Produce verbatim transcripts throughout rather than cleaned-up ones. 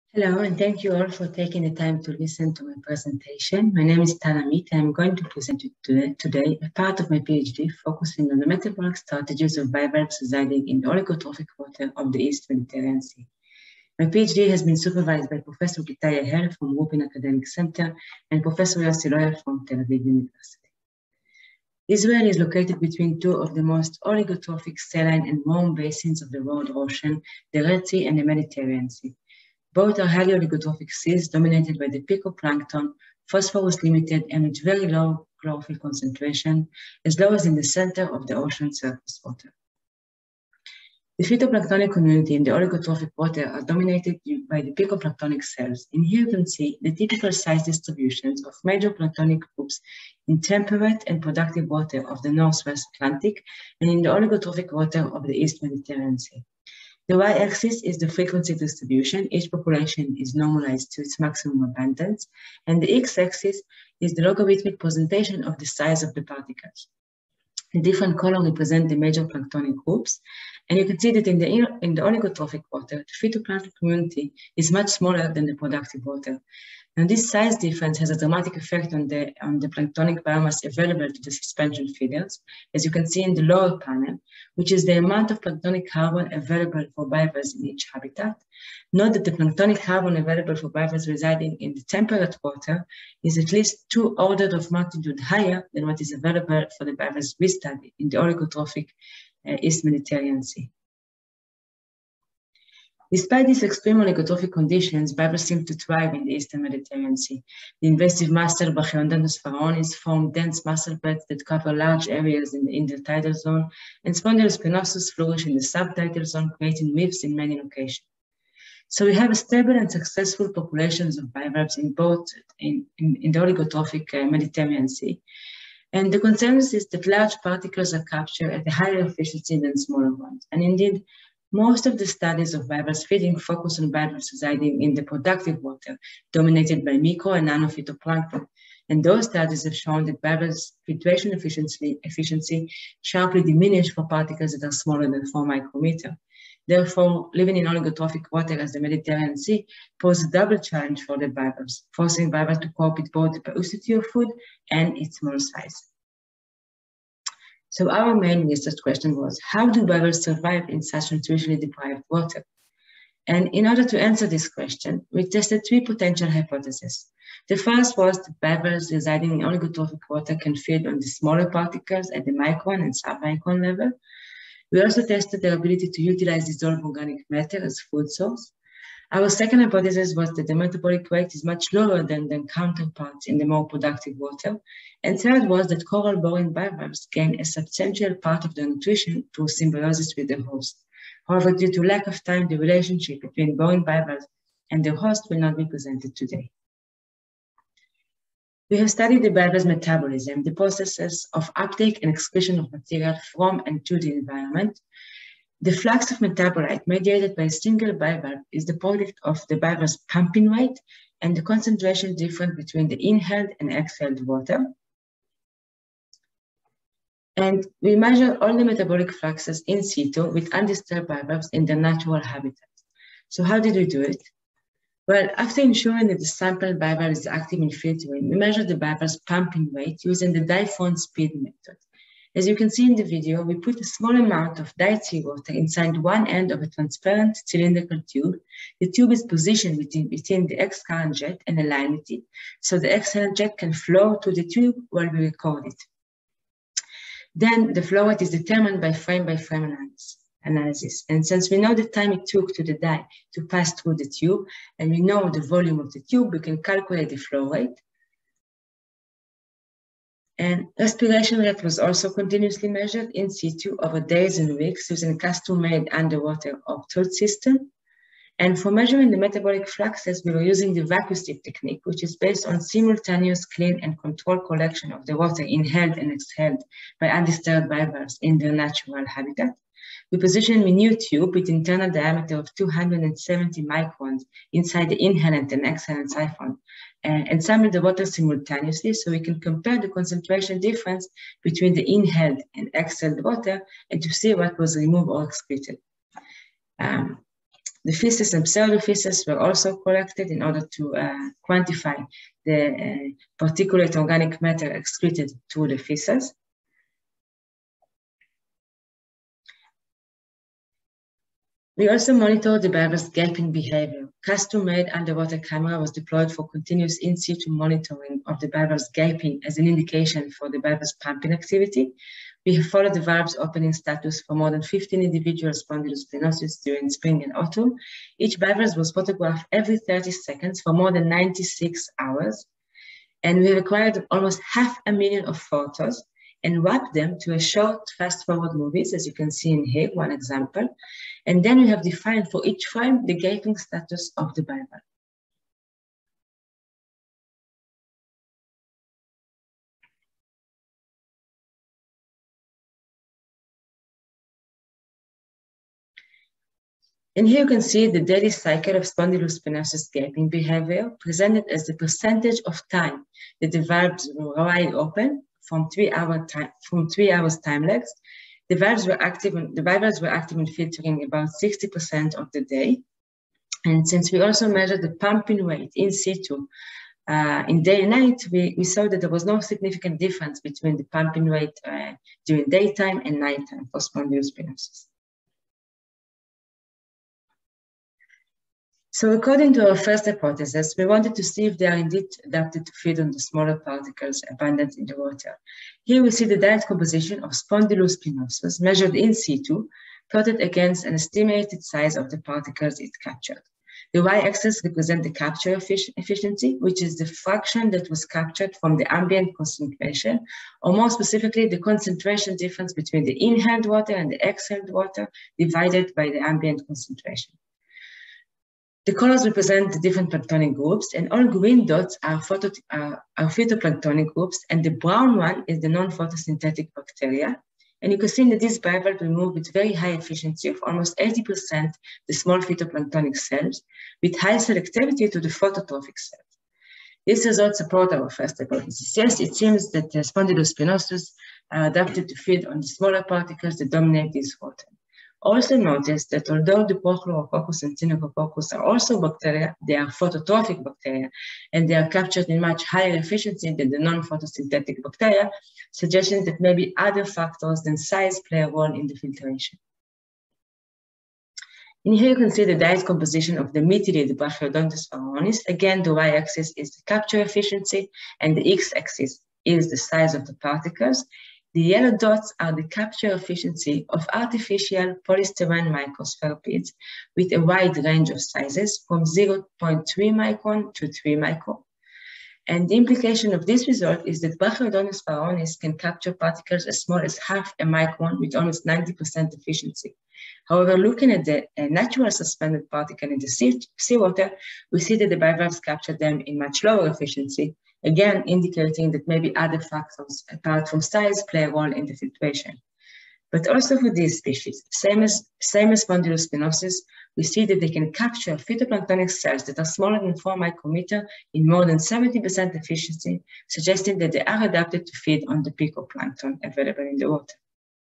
Hello, and thank you all for taking the time to listen to my presentation. My name is Tal Amit, and I'm going to present you today, today a part of my PhD focusing on the metabolic strategies of bivalves residing in the oligotrophic water of the East Mediterranean Sea. My PhD has been supervised by Professor Gitai Yael from Rupin Academic Center and Professor Yossi Loyal from Tel Aviv University. Israel is located between two of the most oligotrophic saline and warm basins of the world ocean, the Red Sea and the Mediterranean Sea. Both are highly oligotrophic seas dominated by the phytoplankton, phosphorus limited and with very low chlorophyll concentration, as low as in the center of the ocean surface water. The phytoplanktonic community in the oligotrophic water are dominated by the phytoplanktonic cells. In here you can see the typical size distributions of major planktonic groups in temperate and productive water of the Northwest Atlantic and in the oligotrophic water of the East Mediterranean Sea. The y-axis is the frequency distribution. Each population is normalized to its maximum abundance, and the x-axis is the logarithmic presentation of the size of the particles. The different colors represent the major planktonic groups, and you can see that in the, in the oligotrophic water, the phytoplankton community is much smaller than the productive water. And this size difference has a dramatic effect on the, on the planktonic biomass available to the suspension feeders, as you can see in the lower panel, which is the amount of planktonic carbon available for bivalves in each habitat. Note that the planktonic carbon available for bivalves residing in the temperate water is at least two orders of magnitude higher than what is available for the bivalves we study in the oligotrophic uh, East Mediterranean Sea. Despite these extreme oligotrophic conditions, bivalves seem to thrive in the Eastern Mediterranean Sea. The invasive mussel Brachionodontus pharaonis form dense mussel beds that cover large areas in the intertidal zone, and Spondylospinosus flourish in the subtidal zone, creating reefs in many locations. So we have a stable and successful populations of bivalves in both in, in, in the oligotrophic uh, Mediterranean Sea. And the consensus is that large particles are captured at a higher efficiency than smaller ones. And indeed, most of the studies of bivalves feeding focus on bivalves residing in the productive water, dominated by micro and nanophytoplankton. And those studies have shown that bivalves' filtration efficiency, efficiency sharply diminished for particles that are smaller than four micrometer. Therefore, living in oligotrophic water as the Mediterranean Sea poses a double challenge for the bivalves, forcing bivalves to cope with both the porosity of food and its small size. So our main research question was, how do bivalves survive in such nutritionally deprived water? And in order to answer this question, we tested three potential hypotheses. The first was that bivalves residing in oligotrophic water can feed on the smaller particles at the micron and submicron level. We also tested their ability to utilize dissolved organic matter as food source. Our second hypothesis was that the metabolic rate is much lower than their counterparts in the more productive water. And third was that coral-boring bivalves gain a substantial part of their nutrition through symbiosis with the host. However, due to lack of time, the relationship between boring bivalves and their host will not be presented today. We have studied the bivalves' metabolism, the processes of uptake and excretion of material from and to the environment. The flux of metabolite mediated by a single bivalve is the product of the bivalve's pumping rate and the concentration difference between the inhaled and exhaled water. And we measure all the metabolic fluxes in situ with undisturbed bivalves in their natural habitat. So how did we do it? Well, after ensuring that the sample bivalve is active in filtering, we measure the bivalve's pumping rate using the diphon speed method. As you can see in the video, we put a small amount of dyed seawater inside one end of a transparent cylindrical tube. The tube is positioned between, between the excurrent jet and align with it, so the excurrent jet can flow to the tube while we record it. Then the flow rate is determined by frame-by-frame analysis. analysis. And since we know the time it took to the dye to pass through the tube, and we know the volume of the tube, we can calculate the flow rate. And respiration rate was also continuously measured in situ over days and weeks using a custom-made underwater Optoid system. And for measuring the metabolic fluxes, we were using the vacuum sieve technique, which is based on simultaneous clean and controlled collection of the water inhaled and exhaled by undisturbed bivalves in their natural habitat. We positioned a minute tube with internal diameter of two hundred seventy microns inside the inhalant and exhalant siphon, and, and sample the water simultaneously so we can compare the concentration difference between the inhaled and exhaled water and to see what was removed or excreted. Um, The feces and pseudofeces were also collected in order to uh, quantify the uh, particulate organic matter excreted through the feces. We also monitored the bivalve's gaping behavior. Custom-made underwater camera was deployed for continuous in situ monitoring of the bivalve's gaping as an indication for the bivalve's pumping activity. We have followed the valve's opening status for more than fifteen individual spondylosplenosis during spring and autumn. Each bivalve was photographed every thirty seconds for more than ninety-six hours. And we required almost half a million of photos and wrapped them to a short fast-forward movies, as you can see in here, one example. And then we have defined for each frame the gaping status of the bivalve. And here you can see the daily cycle of spondylosplenosis gaping behavior presented as the percentage of time that the valves were wide open from three hour time from three hours time lags. The valves were active in, the bivalves were active in filtering about sixty percent of the day. And since we also measured the pumping rate in situ uh, in day and night, we, we saw that there was no significant difference between the pumping rate uh, during daytime and nighttime for spondylosplenosis. So according to our first hypothesis, we wanted to see if they are indeed adapted to feed on the smaller particles abundant in the water. Here we see the diet composition of spondylosplenosus measured in situ, plotted against an estimated size of the particles it captured. The y-axis represents the capture efficiency, which is the fraction that was captured from the ambient concentration, or more specifically, the concentration difference between the inhaled water and the exhaled water divided by the ambient concentration. The colors represent the different planktonic groups, and all green dots are, photo, uh, are phytoplanktonic groups, and the brown one is the non-photosynthetic bacteria. And you can see that this bivalve will move with very high efficiency of almost eighty percent the small phytoplanktonic cells, with high selectivity to the phototrophic cells. These results support our first hypothesis. Yes, it seems that the spondylosplenosus are adapted to feed on the smaller particles that dominate this water. Also notice that although the Prochlorococcus and Ctenococcus are also bacteria, they are phototrophic bacteria, and they are captured in much higher efficiency than the non-photosynthetic bacteria, suggesting that maybe other factors than size play a role in the filtration. And here you can see the diet composition of the Mytilid Brachiodontous pharaonis. Again, the y-axis is the capture efficiency, and the x-axis is the size of the particles. The yellow dots are the capture efficiency of artificial polystyrene microspheropids with a wide range of sizes from zero point three micron to three micron. And the implication of this result is that Brachiodontous pharaonis can capture particles as small as half a micron with almost ninety percent efficiency. However, looking at the uh, natural suspended particle in the sea, seawater, we see that the bivalves capture them in much lower efficiency, again indicating that maybe other factors apart from size play a role in the filtration. But also for these species, same as, same as spondylosplenosis, we see that they can capture phytoplanktonic cells that are smaller than four micrometer in more than seventy percent efficiency, suggesting that they are adapted to feed on the picoplankton available in the water.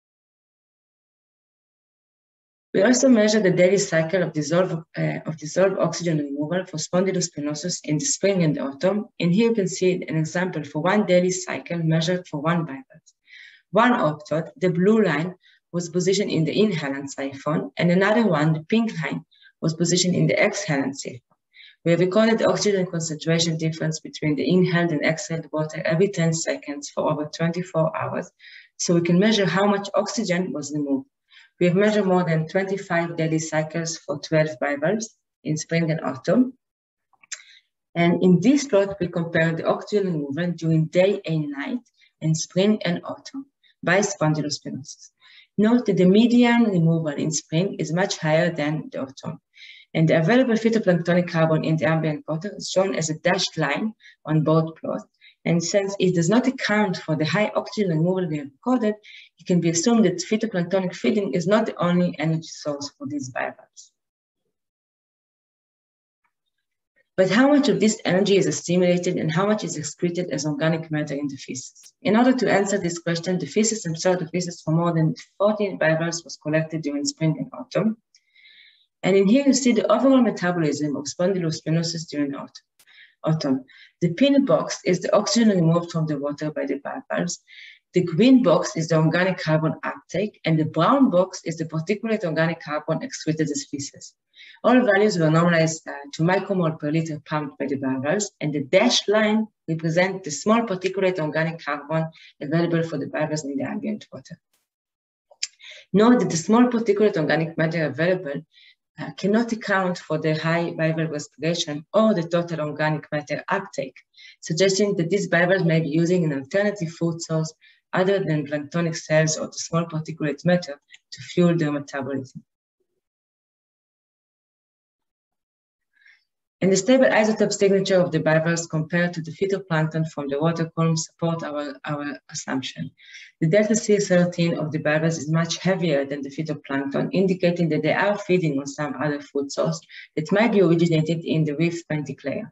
We also measure the daily cycle of dissolved, uh, of dissolved oxygen removal for spondylosplenosus in the spring and autumn. And here you can see an example for one daily cycle measured for one bivalve. One optod, the blue line, was positioned in the inhalant siphon, and another one, the pink line, was positioned in the exhalant siphon. We have recorded the oxygen concentration difference between the inhaled and exhaled water every ten seconds for over twenty-four hours, so we can measure how much oxygen was removed. We have measured more than twenty-five daily cycles for twelve bivalves in spring and autumn. And in this plot, we compare the oxygen removal during day and night in spring and autumn by spondylosplenosus. Note that the median removal in spring is much higher than the autumn. And the available phytoplanktonic carbon in the ambient water is shown as a dashed line on both plots. And since it does not account for the high oxygen removal we have recorded, it can be assumed that phytoplanktonic feeding is not the only energy source for these bivalves. But how much of this energy is assimilated and how much is excreted as organic matter in the feces? In order to answer this question, the feces and pseudofeces for more than fourteen bivalves was collected during spring and autumn. And in here you see the overall metabolism of Spondylospinosus during autumn. The pink box is the oxygen removed from the water by the bivalves. The green box is the organic carbon uptake, and the brown box is the particulate organic carbon excreted as feces. All values were normalized uh, to micromole per liter pumped by the bivalves, and the dashed line represents the small particulate organic carbon available for the bivalves in the ambient water. Note that the small particulate organic matter available uh, cannot account for the high bivalve respiration or the total organic matter uptake, suggesting that these bivalves may be using an alternative food source other than planktonic cells or the small particulate matter to fuel their metabolism. And the stable isotope signature of the bivalves compared to the phytoplankton from the water column support our, our assumption. The delta C thirteen of the bivalves is much heavier than the phytoplankton, indicating that they are feeding on some other food source that might be originated in the reef benthic layer.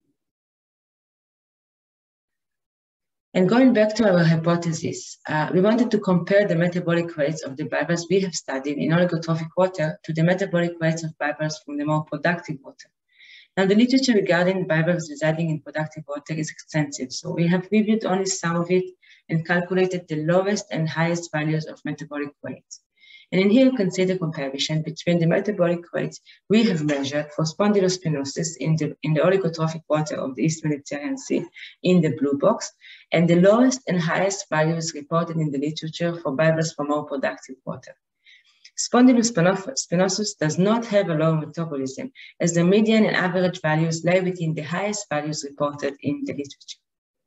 And going back to our hypothesis, uh, we wanted to compare the metabolic rates of the bivalves we have studied in oligotrophic water to the metabolic rates of bivalves from the more productive water. Now, the literature regarding bivalves residing in productive water is extensive, so we have reviewed only some of it and calculated the lowest and highest values of metabolic rates. And in here, you can see the comparison between the metabolic rates we have measured for Spondylospinosus in the, in the oligotrophic water of the East Mediterranean Sea in the blue box, and the lowest and highest values reported in the literature for bivalves from more productive water. Spondylospinosus does not have a low metabolism, as the median and average values lie within the highest values reported in the literature.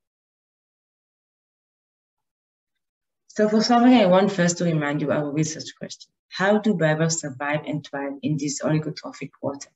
So for summary, I want first to remind you our research question. How do bivalves survive and thrive in this oligotrophic water?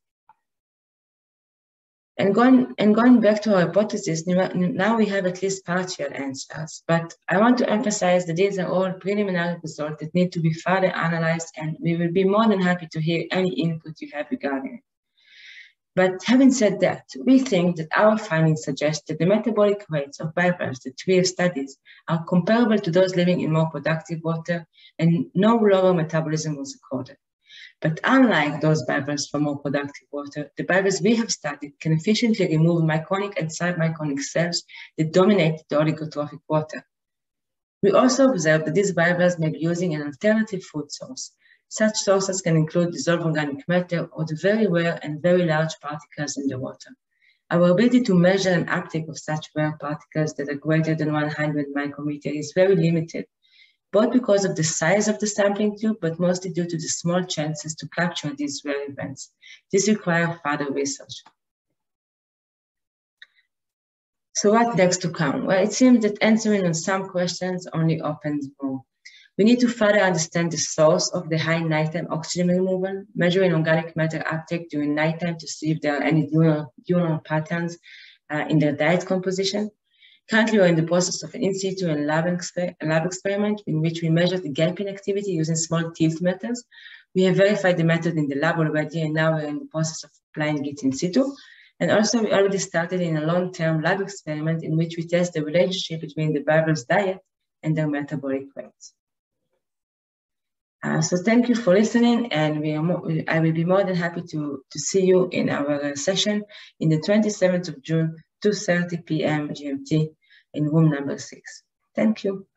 And going, and going back to our hypothesis, now we have at least partial answers, but I want to emphasize that these are all preliminary results that need to be further analyzed, and we will be more than happy to hear any input you have regarding it. But having said that, we think that our findings suggest that the metabolic rates of bivalves that we have studied are comparable to those living in more productive water, and no lower metabolism was recorded. But unlike those bivalves from more productive water, the bivalves we have studied can efficiently remove myconic and submyconic cells that dominate the oligotrophic water. We also observed that these bivalves may be using an alternative food source. Such sources can include dissolved organic matter or the very rare and very large particles in the water. Our ability to measure an uptake of such rare particles that are greater than one hundred micrometer is very limited, both because of the size of the sampling tube, but mostly due to the small chances to capture these rare events. This requires further research. So what next to come? Well, it seems that answering on some questions only opens more. We need to further understand the source of the high nighttime oxygen removal, measuring organic matter uptake during nighttime to see if there are any diurnal, diurnal patterns uh, in their diet composition. Currently, we're in the process of an in situ and lab, exper lab experiment in which we measure the gaping activity using small tilt meters. We have verified the method in the lab already, and now we're in the process of applying it in situ. And also, we already started in a long-term lab experiment in which we test the relationship between the bivalves' diet and their metabolic rates. Uh, so thank you for listening, and we are more, I will be more than happy to, to see you in our uh, session in the twenty-seventh of June, two thirty p m G M T in room number six. Thank you.